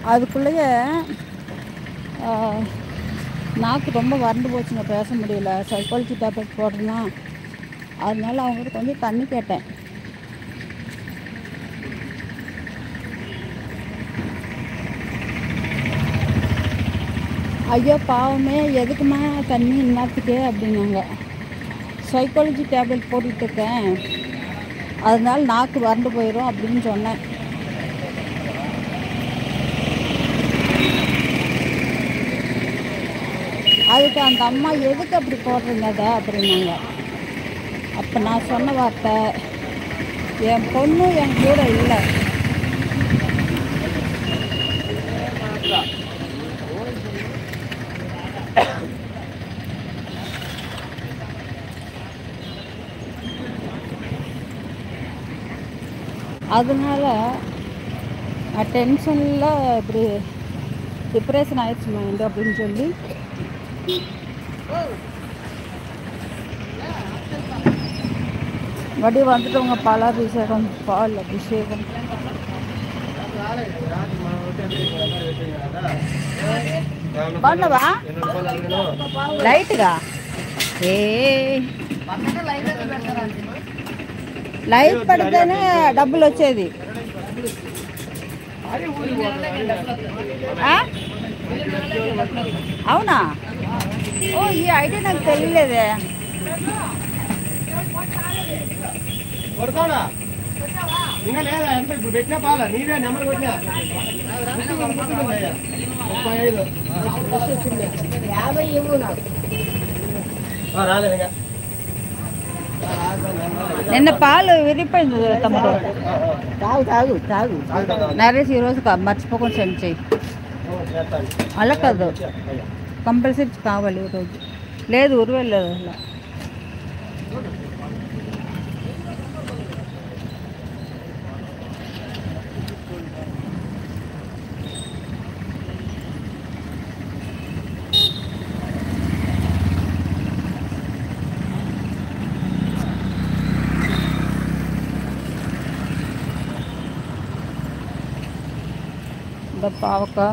அதுக்குள்ளேயே நாக்கு ரொம்ப வறண்டு போச்சுங்க, பேச முடியல. சைக்காலஜி டேப்லெட் போடுறேன்னா அதனால அவங்ககிட்ட கொஞ்சம் தண்ணி கேட்டேன். ஐயோ பாவமே, எதுக்குமா தண்ணி இந்நேரத்துக்கு அப்படின்னாங்க. சைக்காலஜி டேப்லெட் போட்டுட்ருக்கேன், அதனால நாக்கு வறண்டு போயிடும் அப்படின்னு சொன்னேன். அதுக்கு அந்த அம்மா எதுக்கு அப்படி போடுறீங்க அதை அப்படின்னாங்க. அப்போ நான் சொன்ன வார்த்தை, என் பொண்ணு என் கூட இல்லை, அதனால டென்ஷனில் இப்படி டிப்ரெஷன் ஆயிடுச்சு மைண்டு அப்படின்னு சொல்லி மறுபடியும் வந்துட்டவங்க. பாலாபிஷேகம், பால் அபிஷேகம். பண்ணவா லைட்டுగా ఏ లైట్ పడితేనే డబ్బులు వచ్చేది. అవునా? ఓ ఈ ఐడియా నాకు తెలియలేదే. పెట్టినా పాల నీవే నెంబర్ కొట్టినా 50 ఇవ్వు నాకు. రాలేదు. నిన్న పాలు విరిగిపోయింది తమ్ముడు. తాగు తాగు తాగు. నరేష్ ఈరోజు మర్చిపోకుండా సెండ్ చేయి. అలా కాదు, కంపల్సరీ కావాలి ఈరోజు. లేదు ఉరువెళ్ళలేదు అలా. పావక